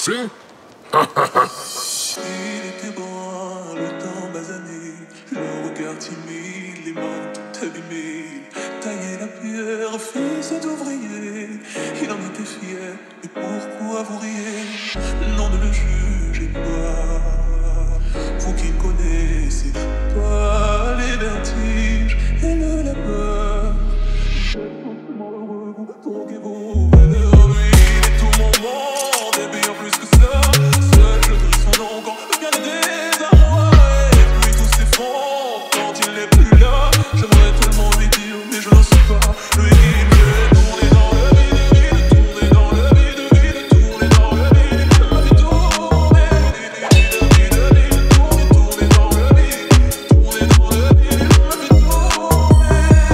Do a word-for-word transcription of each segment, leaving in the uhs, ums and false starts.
merci. Il était bon, le temps basané, le regard timide, les mains toutes abîmées. Tailler la pierre, fils d'ouvrier, il en était fier, mais pourquoi vous riez? Non, ne le jugez pas, vous qui ne connaissez pas les vertiges et le labeur. Vous êtes forcément heureux, vous troquez vos valeurs. Lui, il est tout mon monde, et bien plus que ça. Seul je brise son nom quand le bien est désarroi. Et puis tout s'effondre quand il n'est plus là. J'aimerais tellement lui dire, mais je n'ose pas. Lui, il veut tourner dans le vide, tourner dans le vide, vide, tourner dans le vide. Ma vie tourner, vide, vide, vide, tourner, tourner dans le vide, tourner dans le vide. Ma vie tourner.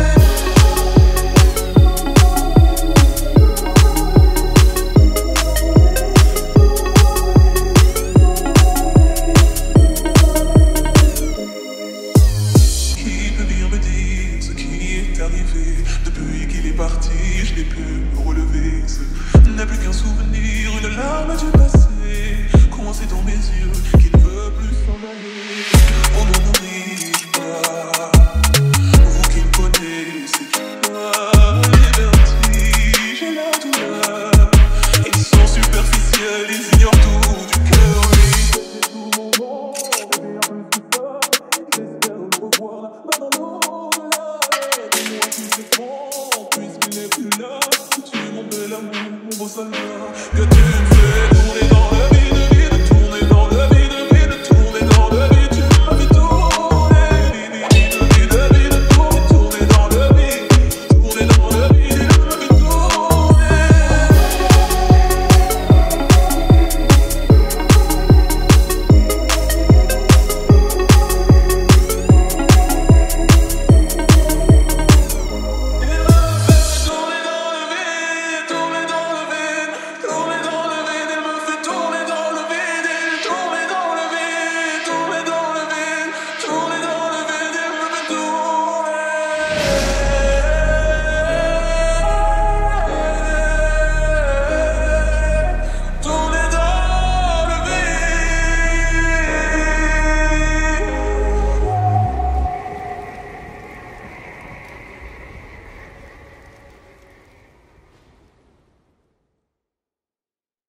Qui peut bien me dire ce qui est arrivé? Depuis qu'il est parti, je n'ai pu me relever. Ce n'est plus qu'un souvenir, une larme du passé, coincée dans mes yeux, qui ne veut plus s'en aller. Oh non, ne rige pas, vous qui ne connaissez pas les vertiges et la douleur. Ils sont superficiels, ils ignorent tout du cœur. Oui, c'est tout mon monde, et bien plus que ça. J'espère le revoir là-bas dans l'au-delà. Et moi qui s'effondre, puisqu'il n'est plus là. Tu mon bel amour, mon beau soldat, que tu me